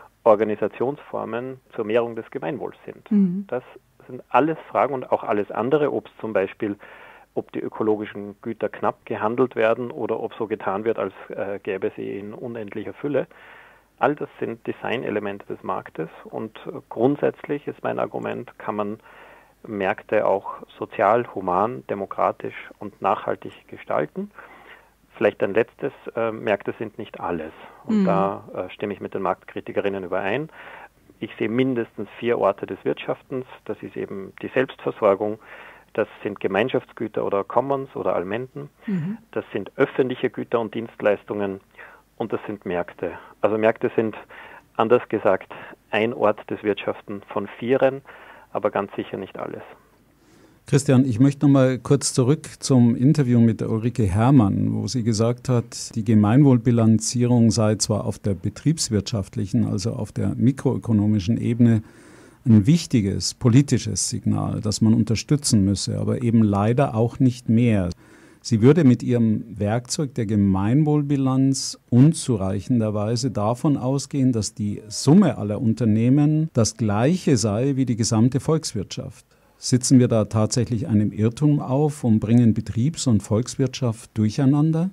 Organisationsformen zur Mehrung des Gemeinwohls sind. Das sind alles Fragen und auch alles andere, ob es zum Beispiel, ob die ökologischen Güter knapp gehandelt werden oder ob so getan wird, als gäbe es sie in unendlicher Fülle. All das sind Designelemente des Marktes und grundsätzlich ist mein Argument, kann man Märkte auch sozial, human, demokratisch und nachhaltig gestalten. Vielleicht ein letztes, Märkte sind nicht alles. Und da stimme ich mit den Marktkritikerinnen überein. Ich sehe mindestens 4 Orte des Wirtschaftens. Das ist eben die Selbstversorgung, das sind Gemeinschaftsgüter oder Commons oder Almenden, das sind öffentliche Güter und Dienstleistungen und das sind Märkte. Also Märkte sind, anders gesagt, ein Ort des Wirtschaften von 4, aber ganz sicher nicht alles. Christian, ich möchte noch mal kurz zurück zum Interview mit der Ulrike Herrmann, wo sie gesagt hat, die Gemeinwohlbilanzierung sei zwar auf der betriebswirtschaftlichen, also auf der mikroökonomischen Ebene ein wichtiges politisches Signal, das man unterstützen müsse, aber eben leider auch nicht mehr. Sie würde mit ihrem Werkzeug der Gemeinwohlbilanz unzureichenderweise davon ausgehen, dass die Summe aller Unternehmen das Gleiche sei wie die gesamte Volkswirtschaft. Sitzen wir da tatsächlich einem Irrtum auf und bringen Betriebs- und Volkswirtschaft durcheinander?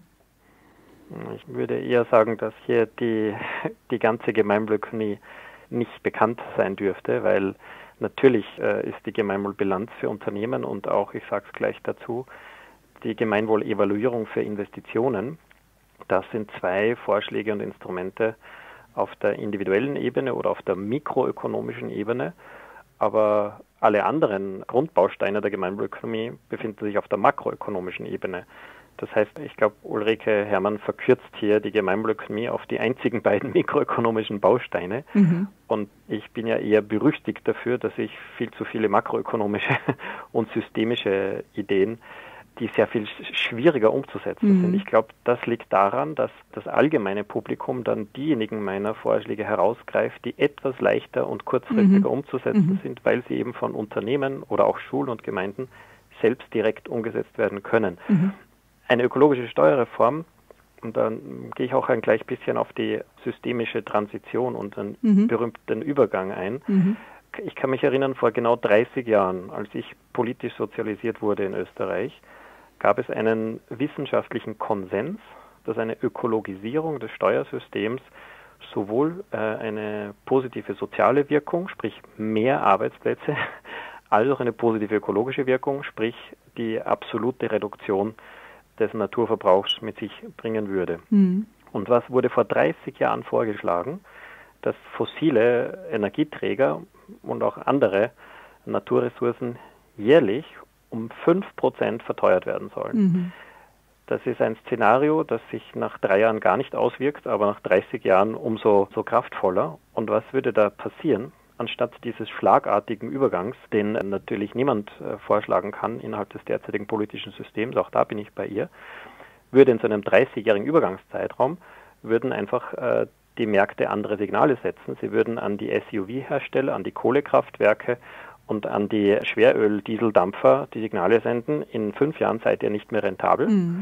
Ich würde eher sagen, dass hier die ganze Gemeinwohlökonomie nicht bekannt sein dürfte, weil natürlich ist die Gemeinwohlbilanz für Unternehmen und auch, ich sage es gleich dazu, die Gemeinwohlevaluierung für Investitionen. Das sind 2 Vorschläge und Instrumente auf der individuellen Ebene oder auf der mikroökonomischen Ebene. Aber alle anderen Grundbausteine der Gemeinwohlökonomie befinden sich auf der makroökonomischen Ebene. Das heißt, ich glaube, Ulrike Herrmann verkürzt hier die Gemeinwohlökonomie auf die einzigen beiden mikroökonomischen Bausteine. Und ich bin ja eher berüchtigt dafür, dass ich viel zu viele makroökonomische und systemische Ideen, die sehr viel schwieriger umzusetzen sind. Ich glaube, das liegt daran, dass das allgemeine Publikum dann diejenigen meiner Vorschläge herausgreift, die etwas leichter und kurzfristiger umzusetzen sind, weil sie eben von Unternehmen oder auch Schulen und Gemeinden selbst direkt umgesetzt werden können. Eine ökologische Steuerreform, und dann gehe ich auch ein gleich bisschen auf die systemische Transition und den berühmten Übergang ein, Ich kann mich erinnern, vor genau 30 Jahren, als ich politisch sozialisiert wurde in Österreich, gab es einen wissenschaftlichen Konsens, dass eine Ökologisierung des Steuersystems sowohl eine positive soziale Wirkung, sprich mehr Arbeitsplätze, als auch eine positive ökologische Wirkung, sprich die absolute Reduktion des Naturverbrauchs mit sich bringen würde. Mhm. Und was wurde vor 30 Jahren vorgeschlagen? Dass fossile Energieträger und auch andere Naturressourcen jährlich um 5% verteuert werden sollen. Mhm. Das ist ein Szenario, das sich nach 3 Jahren gar nicht auswirkt, aber nach 30 Jahren umso so kraftvoller. Und was würde da passieren? Anstatt dieses schlagartigen Übergangs, den natürlich niemand vorschlagen kann innerhalb des derzeitigen politischen Systems, auch da bin ich bei ihr, würde in so einem 30-jährigen Übergangszeitraum, würden einfach die Märkte andere Signale setzen. Sie würden an die SUV-Hersteller, an die Kohlekraftwerke und an die Schweröl-Dieseldampfer die Signale senden, in 5 Jahren seid ihr nicht mehr rentabel. Mhm.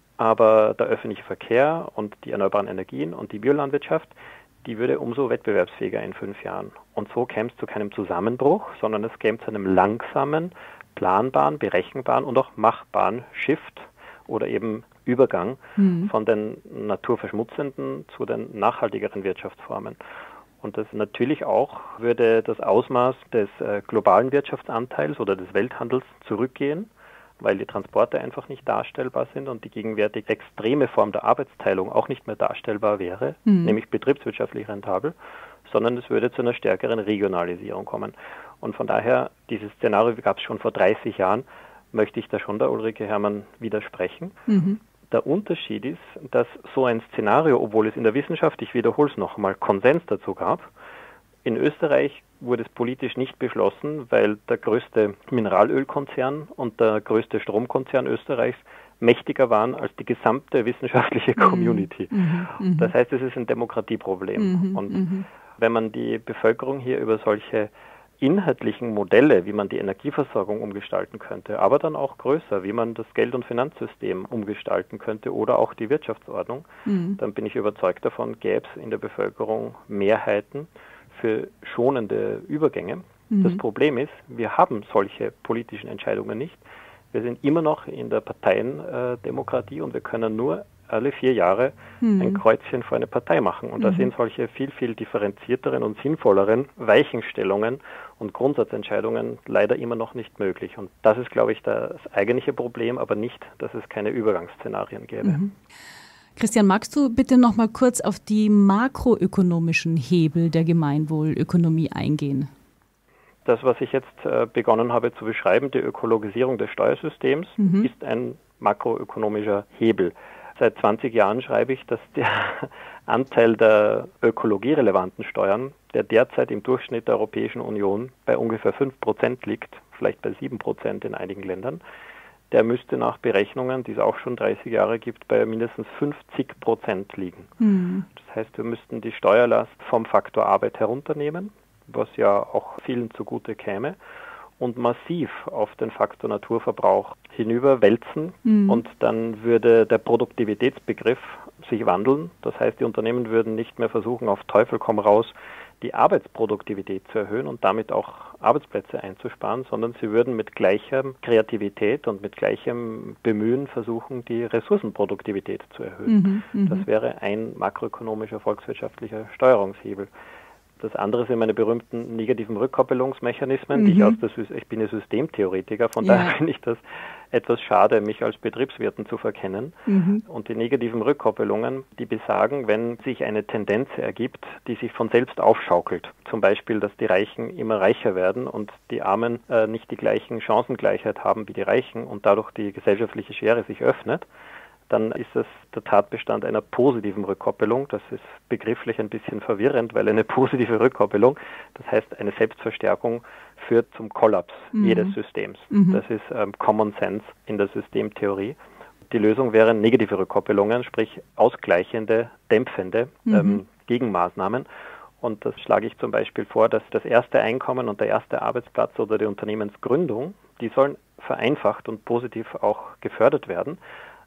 Aber der öffentliche Verkehr und die erneuerbaren Energien und die Biolandwirtschaft, die würde umso wettbewerbsfähiger in 5 Jahren. Und so käme es zu keinem Zusammenbruch, sondern es käme zu einem langsamen, planbaren, berechenbaren und auch machbaren Shift oder eben Übergang von den naturverschmutzenden zu den nachhaltigeren Wirtschaftsformen. Und das natürlich auch würde das Ausmaß des globalen Wirtschaftsanteils oder des Welthandels zurückgehen, weil die Transporte einfach nicht darstellbar sind und die gegenwärtig extreme Form der Arbeitsteilung auch nicht mehr darstellbar wäre, nämlich betriebswirtschaftlich rentabel, sondern es würde zu einer stärkeren Regionalisierung kommen. Und von daher, dieses Szenario gab es schon vor 30 Jahren, möchte ich da schon der Ulrike Herrmann widersprechen. Mhm. Der Unterschied ist, dass so ein Szenario, obwohl es in der Wissenschaft, ich wiederhole es nochmal, Konsens dazu gab, in Österreich wurde es politisch nicht beschlossen, weil der größte Mineralölkonzern und der größte Stromkonzern Österreichs mächtiger waren als die gesamte wissenschaftliche Community. Das heißt, es ist ein Demokratieproblem. Und wenn man die Bevölkerung hier über solche inhaltlichen Modelle, wie man die Energieversorgung umgestalten könnte, aber dann auch größer, wie man das Geld- und Finanzsystem umgestalten könnte oder auch die Wirtschaftsordnung, dann bin ich überzeugt davon, gäbe es in der Bevölkerung Mehrheiten für schonende Übergänge. Das Problem ist, wir haben solche politischen Entscheidungen nicht. Wir sind immer noch in der Parteiendemokratie und wir können nur alle 4 Jahre ein Kreuzchen für eine Partei machen. Und da sind solche viel, viel differenzierteren und sinnvolleren Weichenstellungen und Grundsatzentscheidungen leider immer noch nicht möglich. Und das ist, glaube ich, das eigentliche Problem, aber nicht, dass es keine Übergangsszenarien gäbe. Christian, magst du bitte noch mal kurz auf die makroökonomischen Hebel der Gemeinwohlökonomie eingehen? Das, was ich jetzt begonnen habe zu beschreiben, die Ökologisierung des Steuersystems, ist ein makroökonomischer Hebel. Seit 20 Jahren schreibe ich, dass der Anteil der ökologierelevanten Steuern, der derzeit im Durchschnitt der Europäischen Union bei ungefähr 5% liegt, vielleicht bei 7% in einigen Ländern, der müsste nach Berechnungen, die es auch schon 30 Jahre gibt, bei mindestens 50% liegen. Das heißt, wir müssten die Steuerlast vom Faktor Arbeit herunternehmen, was ja auch vielen zugute käme, und massiv auf den Faktor Naturverbrauch hinüberwälzen. Und dann würde der Produktivitätsbegriff sich wandeln. Das heißt, die Unternehmen würden nicht mehr versuchen, auf Teufel komm raus, die Arbeitsproduktivität zu erhöhen und damit auch Arbeitsplätze einzusparen, sondern sie würden mit gleicher Kreativität und mit gleichem Bemühen versuchen, die Ressourcenproduktivität zu erhöhen. Das wäre ein makroökonomischer, volkswirtschaftlicher Steuerungshebel. Das andere sind meine berühmten negativen Rückkoppelungsmechanismen. Ich bin ja Systemtheoretiker, von daher finde ich das etwas schade, mich als Betriebswirten zu verkennen. Und die negativen Rückkoppelungen, die besagen, wenn sich eine Tendenz ergibt, die sich von selbst aufschaukelt. Zum Beispiel, dass die Reichen immer reicher werden und die Armen nicht die gleichen Chancengleichheit haben wie die Reichen und dadurch die gesellschaftliche Schere sich öffnet, dann ist das der Tatbestand einer positiven Rückkoppelung. Das ist begrifflich ein bisschen verwirrend, weil eine positive Rückkoppelung, das heißt eine Selbstverstärkung, führt zum Kollaps jedes Systems. Das ist Common Sense in der Systemtheorie. Die Lösung wären negative Rückkoppelungen, sprich ausgleichende, dämpfende Gegenmaßnahmen. Und das schlage ich zum Beispiel vor, dass das erste Einkommen und der erste Arbeitsplatz oder die Unternehmensgründung, die sollen vereinfacht und positiv auch gefördert werden.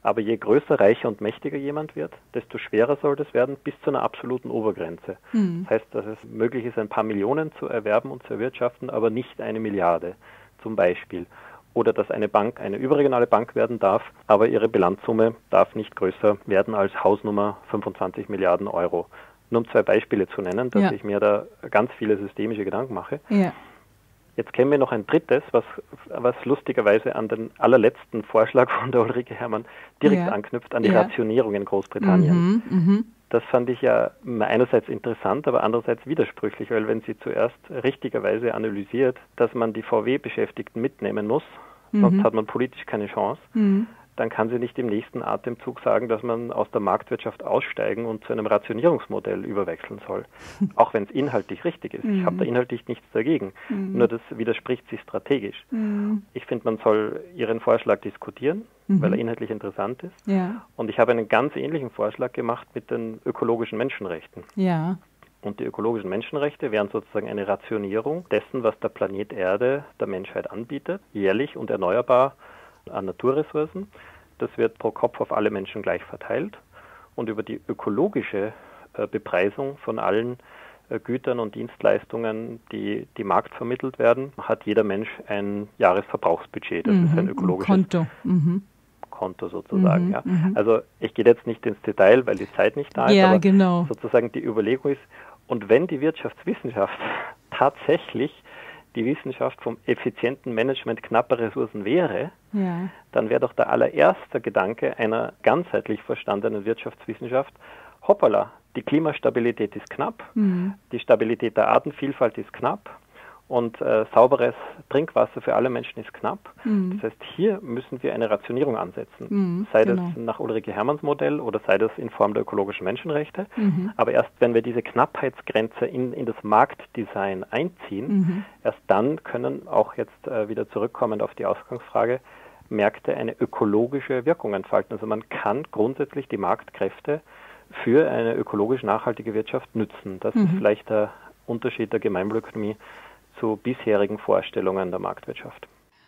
Aber je größer, reicher und mächtiger jemand wird, desto schwerer soll das werden, bis zu einer absoluten Obergrenze. Das heißt, dass es möglich ist, ein paar Millionen zu erwerben und zu erwirtschaften, aber nicht 1 Milliarde zum Beispiel. Oder dass eine Bank eine überregionale Bank werden darf, aber ihre Bilanzsumme darf nicht größer werden als Hausnummer 25 Milliarden Euro. Nur um 2 Beispiele zu nennen, dass ich mir da ganz viele systemische Gedanken mache. Ja. Jetzt kämen wir noch ein drittes, was lustigerweise an den allerletzten Vorschlag von der Ulrike Herrmann direkt anknüpft, an die Rationierung in Großbritannien. Das fand ich ja einerseits interessant, aber andererseits widersprüchlich, weil wenn sie zuerst richtigerweise analysiert, dass man die VW-Beschäftigten mitnehmen muss, sonst hat man politisch keine Chance, dann kann sie nicht im nächsten Atemzug sagen, dass man aus der Marktwirtschaft aussteigen und zu einem Rationierungsmodell überwechseln soll. Auch wenn es inhaltlich richtig ist. Ich habe da inhaltlich nichts dagegen. Nur das widerspricht sich strategisch. Ich finde, man soll ihren Vorschlag diskutieren, weil er inhaltlich interessant ist. Ja. Und ich habe einen ganz ähnlichen Vorschlag gemacht mit den ökologischen Menschenrechten. Ja. Und die ökologischen Menschenrechte wären sozusagen eine Rationierung dessen, was der Planet Erde der Menschheit anbietet, jährlich und erneuerbar an Naturressourcen. Das wird pro Kopf auf alle Menschen gleich verteilt. Und über die ökologische Bepreisung von allen Gütern und Dienstleistungen, die Markt vermittelt werden, hat jeder Mensch ein Jahresverbrauchsbudget. Das ist ein ökologisches Konto sozusagen. Ja. Also ich gehe jetzt nicht ins Detail, weil die Zeit nicht da ist, aber sozusagen die Überlegung ist, und wenn die Wirtschaftswissenschaft tatsächlich die Wissenschaft vom effizienten Management knapper Ressourcen wäre, dann wäre doch der allererste Gedanke einer ganzheitlich verstandenen Wirtschaftswissenschaft, hoppala, die Klimastabilität ist knapp, die Stabilität der Artenvielfalt ist knapp und sauberes Trinkwasser für alle Menschen ist knapp. Das heißt, hier müssen wir eine Rationierung ansetzen, sei das nach Ulrike Hermanns Modell oder sei das in Form der ökologischen Menschenrechte. Aber erst wenn wir diese Knappheitsgrenze in das Marktdesign einziehen, erst dann können auch jetzt wieder zurückkommend auf die Ausgangsfrage, Märkte eine ökologische Wirkung entfalten. Also man kann grundsätzlich die Marktkräfte für eine ökologisch nachhaltige Wirtschaft nützen. Das ist vielleicht der Unterschied der Gemeinwohlökonomie zu bisherigen Vorstellungen der Marktwirtschaft.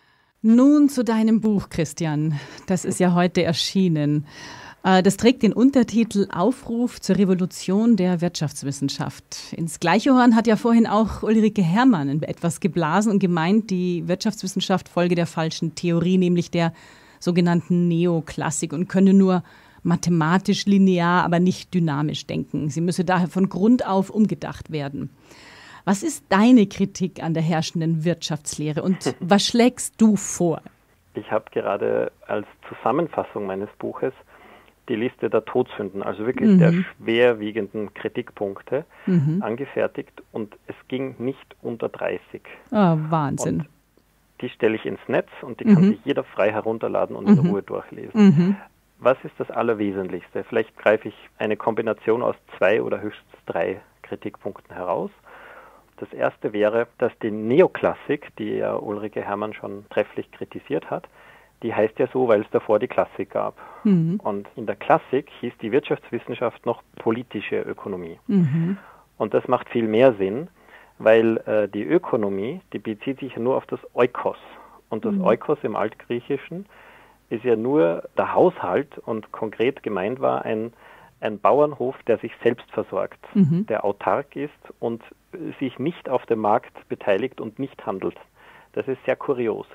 Nun zu deinem Buch, Christian. Das ist ja heute erschienen. Das trägt den Untertitel Aufruf zur Revolution der Wirtschaftswissenschaft. Ins gleiche Horn hat ja vorhin auch Ulrike Hermann etwas geblasen und gemeint, die Wirtschaftswissenschaft folge der falschen Theorie, nämlich der sogenannten Neoklassik und könne nur mathematisch linear, aber nicht dynamisch denken. Sie müsse daher von Grund auf umgedacht werden. Was ist deine Kritik an der herrschenden Wirtschaftslehre und was schlägst du vor? Ich habe gerade als Zusammenfassung meines Buches die Liste der Todsünden, also wirklich der schwerwiegenden Kritikpunkte, angefertigt und es ging nicht unter 30. Oh, Wahnsinn. Und die stelle ich ins Netz und die kann sich jeder frei herunterladen und in Ruhe durchlesen. Was ist das Allerwesentlichste? Vielleicht greife ich eine Kombination aus 2 oder höchstens 3 Kritikpunkten heraus. Das erste wäre, dass die Neoklassik, die ja Ulrike Hermann schon trefflich kritisiert hat, die heißt ja so, weil es davor die Klassik gab. Und in der Klassik hieß die Wirtschaftswissenschaft noch politische Ökonomie. Und das macht viel mehr Sinn, weil die Ökonomie, die bezieht sich ja nur auf das Oikos. Und das Oikos im Altgriechischen ist ja nur der Haushalt und konkret gemeint war ein Bauernhof, der sich selbst versorgt, der autark ist und sich nicht auf dem Markt beteiligt und nicht handelt. Das ist sehr kurios,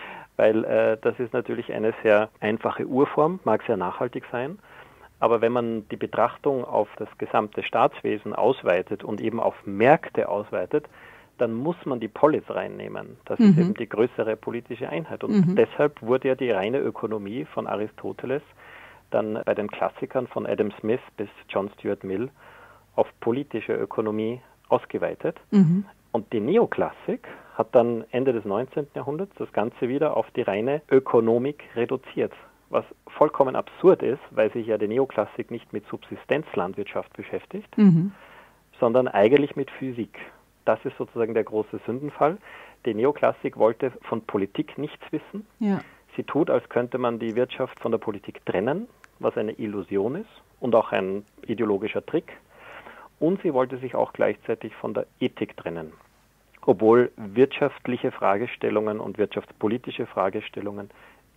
weil das ist natürlich eine sehr einfache Urform, mag sehr nachhaltig sein, aber wenn man die Betrachtung auf das gesamte Staatswesen ausweitet und eben auf Märkte ausweitet, dann muss man die Polis reinnehmen. Das ist eben die größere politische Einheit. Und deshalb wurde ja die reine Ökonomie von Aristoteles dann bei den Klassikern von Adam Smith bis John Stuart Mill auf politische Ökonomie ausgeweitet. Und die Neoklassik hat dann Ende des 19. Jahrhunderts das Ganze wieder auf die reine Ökonomik reduziert, was vollkommen absurd ist, weil sich ja die Neoklassik nicht mit Subsistenzlandwirtschaft beschäftigt, sondern eigentlich mit Physik. Das ist sozusagen der große Sündenfall. Die Neoklassik wollte von Politik nichts wissen. Ja. Sie tut, als könnte man die Wirtschaft von der Politik trennen, was eine Illusion ist und auch ein ideologischer Trick. Und sie wollte sich auch gleichzeitig von der Ethik trennen, obwohl wirtschaftliche Fragestellungen und wirtschaftspolitische Fragestellungen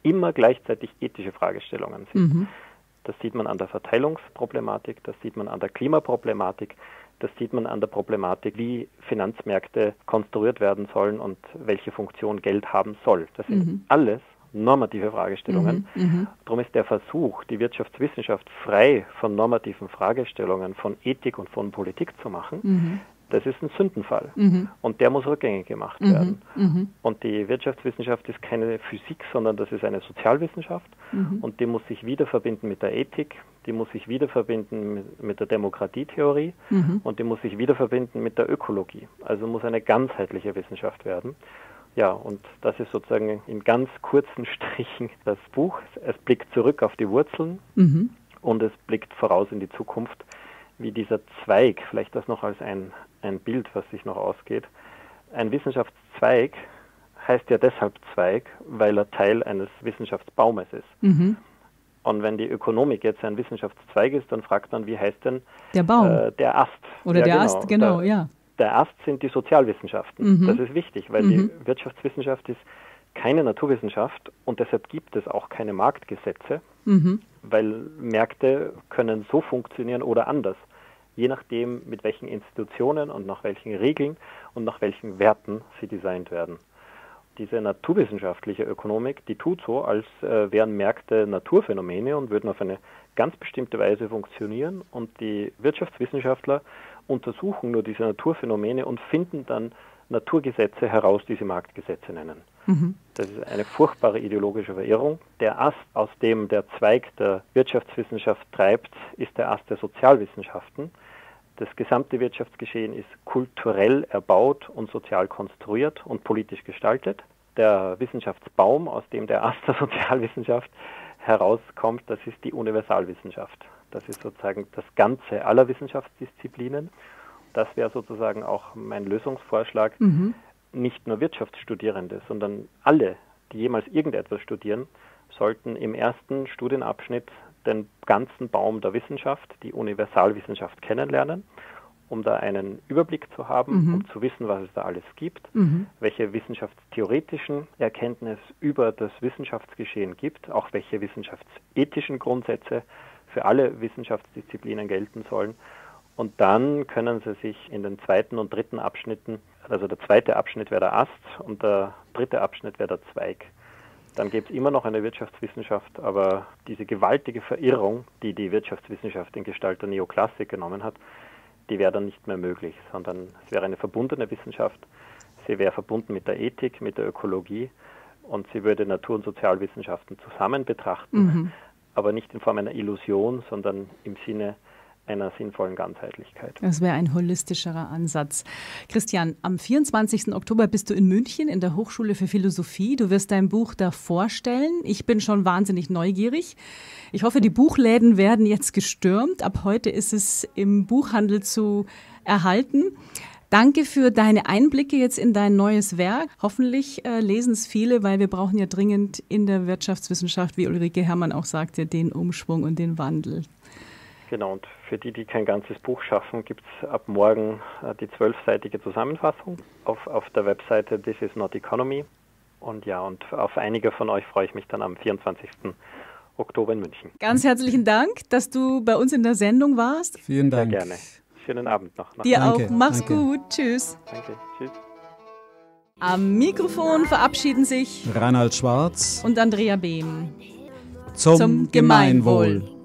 immer gleichzeitig ethische Fragestellungen sind. Das sieht man an der Verteilungsproblematik, das sieht man an der Klimaproblematik, das sieht man an der Problematik, wie Finanzmärkte konstruiert werden sollen und welche Funktion Geld haben soll. Das sind alles normative Fragestellungen. Darum ist der Versuch, die Wirtschaftswissenschaft frei von normativen Fragestellungen, von Ethik und von Politik zu machen, das ist ein Sündenfall. Und der muss rückgängig gemacht werden. Und die Wirtschaftswissenschaft ist keine Physik, sondern das ist eine Sozialwissenschaft. Und die muss sich wieder verbinden mit der Ethik, die muss sich wieder verbinden mit der Demokratietheorie und die muss sich wieder verbinden mit der Ökologie. Also muss eine ganzheitliche Wissenschaft werden. Ja, und das ist sozusagen in ganz kurzen Strichen das Buch. Es blickt zurück auf die Wurzeln und es blickt voraus in die Zukunft, wie dieser Zweig, vielleicht das noch als ein Bild, was sich noch ausgeht. Ein Wissenschaftszweig heißt ja deshalb Zweig, weil er Teil eines Wissenschaftsbaumes ist. Und wenn die Ökonomik jetzt ein Wissenschaftszweig ist, dann fragt man, wie heißt denn der Baum? Der Ast? Oder ja, der Ast, genau, ja. Der Ast sind die Sozialwissenschaften. Das ist wichtig, weil die Wirtschaftswissenschaft ist keine Naturwissenschaft und deshalb gibt es auch keine Marktgesetze, weil Märkte können so funktionieren oder anders, je nachdem, mit welchen Institutionen und nach welchen Regeln und nach welchen Werten sie designt werden. Diese naturwissenschaftliche Ökonomik, die tut so, als wären Märkte Naturphänomene und würden auf eine ganz bestimmte Weise funktionieren und die Wirtschaftswissenschaftler untersuchen nur diese Naturphänomene und finden dann Naturgesetze heraus, die sie Marktgesetze nennen. Das ist eine furchtbare ideologische Verirrung. Der Ast, aus dem der Zweig der Wirtschaftswissenschaft treibt, ist der Ast der Sozialwissenschaften. Das gesamte Wirtschaftsgeschehen ist kulturell erbaut und sozial konstruiert und politisch gestaltet. Der Wissenschaftsbaum, aus dem der Ast der Sozialwissenschaft herauskommt, das ist die Universalwissenschaft. Das ist sozusagen das Ganze aller Wissenschaftsdisziplinen. Das wäre sozusagen auch mein Lösungsvorschlag. Nicht nur Wirtschaftsstudierende, sondern alle, die jemals irgendetwas studieren, sollten im ersten Studienabschnitt den ganzen Baum der Wissenschaft, die Universalwissenschaft kennenlernen, um da einen Überblick zu haben, um zu wissen, was es da alles gibt, welche wissenschaftstheoretischen Erkenntnisse über das Wissenschaftsgeschehen gibt, auch welche wissenschaftsethischen Grundsätze für alle Wissenschaftsdisziplinen gelten sollen. Und dann können Sie sich in den zweiten und dritten Abschnitten, also der zweite Abschnitt wäre der Ast und der dritte Abschnitt wäre der Zweig. Dann gibt es immer noch eine Wirtschaftswissenschaft, aber diese gewaltige Verirrung, die die Wirtschaftswissenschaft in Gestalt der Neoklassik genommen hat, die wäre dann nicht mehr möglich, sondern es wäre eine verbundene Wissenschaft. Sie wäre verbunden mit der Ethik, mit der Ökologie und sie würde Natur- und Sozialwissenschaften zusammen betrachten, aber nicht in Form einer Illusion, sondern im Sinne einer sinnvollen Ganzheitlichkeit. Das wäre ein holistischerer Ansatz. Christian, am 24. Oktober bist du in München in der Hochschule für Philosophie. Du wirst dein Buch da vorstellen. Ich bin schon wahnsinnig neugierig. Ich hoffe, die Buchläden werden jetzt gestürmt. Ab heute ist es im Buchhandel zu erhalten. Danke für deine Einblicke jetzt in dein neues Werk. Hoffentlich lesen es viele, weil wir brauchen ja dringend in der Wirtschaftswissenschaft, wie Ulrike Herrmann auch sagte, den Umschwung und den Wandel. Genau, und für die kein ganzes Buch schaffen, gibt es ab morgen die 12-seitige Zusammenfassung auf der Webseite This is not Economy. Und ja, und auf einige von euch freue ich mich dann am 24. Oktober in München. Ganz herzlichen Dank, dass du bei uns in der Sendung warst. Vielen Dank. Sehr gerne. Schönen Abend noch. Dir Danke, auch. Mach's danke. gut. Tschüss. Danke. Tschüss. Am Mikrofon verabschieden sich Reinhard Schwarz und Andrea Behm. zum Gemeinwohl.